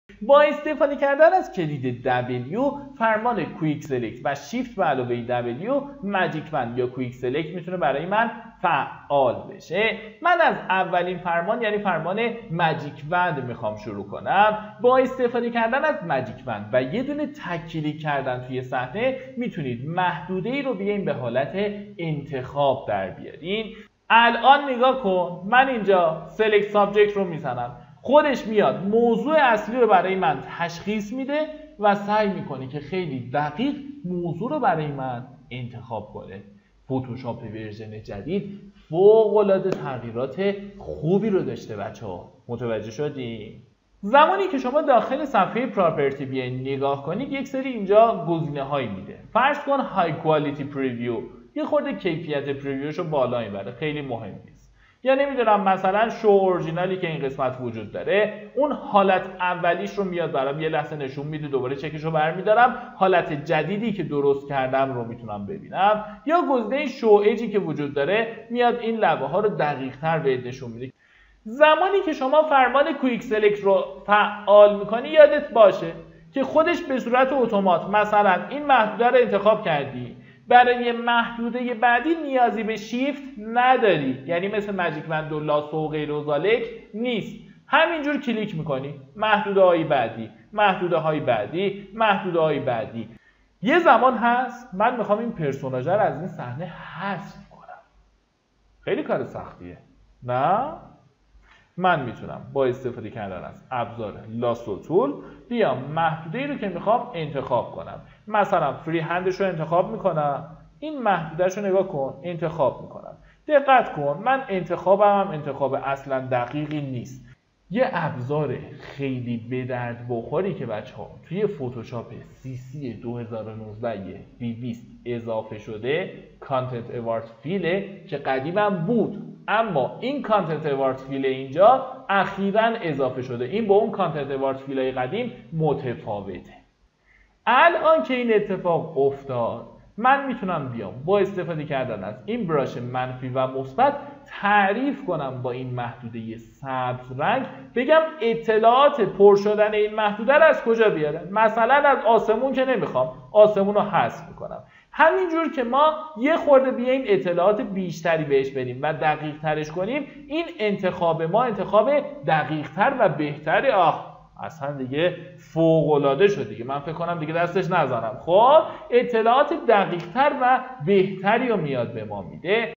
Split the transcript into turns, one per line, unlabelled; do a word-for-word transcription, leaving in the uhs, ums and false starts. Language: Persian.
با استفاده کردن از کلید دبلیو، فرمان کویک سلکت و شیفت به علاوه دبلیو، ماجیک بند یا کویک سلکت میتونه برای من فعال بشه. من از اولین فرمان یعنی فرمان ماجیک بند میخوام شروع کنم. با استفاده کردن از ماجیک بند و یه دونه تک کلیک کردن توی صحنه میتونید محدوده ای رو بیاین به حالت انتخاب در بیارین. الان نگاه کن، من اینجا سلکت سابجکت رو میزنم، خودش میاد موضوع اصلی رو برای من تشخیص میده و سعی میکنه که خیلی دقیق موضوع رو برای من انتخاب کنه. فتوشاپ ورژن جدید فوق‌العاده تغییرات خوبی رو داشته بچه‌ها. متوجه شدی؟ زمانی که شما داخل صفحه پراپرتی بیاین نگاه کنید، یک سری اینجا گزینه‌هایی میده. فرض کن های کوالیتی پریویو، یه خورده کیفیت پریویوشو بالا میبره، خیلی مهم نیست. یا نمیدونم مثلا شو اورجینالی که این قسمت وجود داره، اون حالت اولیش رو میاد برام یه لحظه نشون میده، دوباره چکش رو برمیدارم، حالت جدیدی که درست کردم رو میتونم ببینم. یا گزینه شو ایجی که وجود داره میاد این لبه ها رو دقیق تر بهت نشون میده. زمانی که شما فرمان کویک سلکت رو فعال میکنی، یادت باشه که خودش به صورت اتومات مثلا این محدوده رو انتخاب کردی، برای محدوده بعدی نیازی به شیفت نداری، یعنی مثل ماجیک بند و لاسو و غیر و ذالک نیست. همینجور کلیک میکنی محدوده های بعدی، محدوده های بعدی، محدوده های بعدی. یه زمان هست من میخوام این پرسوناژ رو از این صحنه حذف کنم. خیلی کار سختیه، نه؟ من میتونم با استفاده کردن از ابزار لاسو تول بیام محدوده‌ای رو که میخوام انتخاب کنم. مثلا فری هندش رو انتخاب میکنم، این محدوده‌اش رو نگاه کن، انتخاب میکنم. دقت کن، من انتخابم هم انتخاب اصلا دقیقی نیست. یه ابزار خیلی به درد بخوری که بچه‌ها توی فتوشاپ سی سی دو هزار و نوزده دویست اضافه شده، کانتنت اوارد فیله که قدیما بود، اما این کانتنت اوارد فیل اینجا اخیراً اضافه شده. این با اون کانتنت اوارد فیلای قدیم متفاوته. الان که این اتفاق افتاد، من میتونم بیام با استفاده کردن از این براش منفی و مثبت تعریف کنم با این محدوده سبز رنگ، بگم اطلاعات پر شدن این محدوده رو از کجا بیاره. مثلا از آسمون که نمیخوام، آسمون رو حذف میکنم. همینجور که ما یه خورده بیایم اطلاعات بیشتری بهش بدیم و دقیق ترش کنیم، این انتخاب ما انتخاب دقیق تر و بهتری. آه اصلا دیگه فوق‌العاده شد دیگه، من فکر کنم دیگه دستش نزنم. خب اطلاعات دقیق تر و بهتری رو میاد به ما میده.